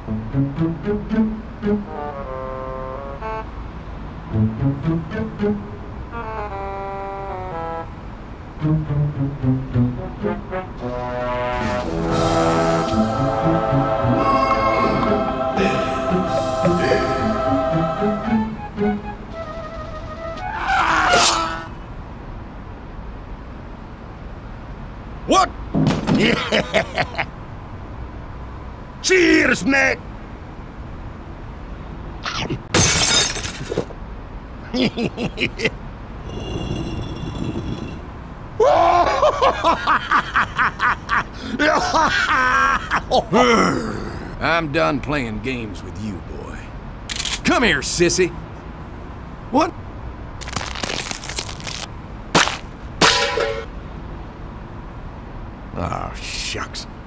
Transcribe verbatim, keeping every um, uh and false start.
What? Yeah. Cheers, mate! I'm done playing games with you, boy. Come here, sissy. What? Oh, shucks.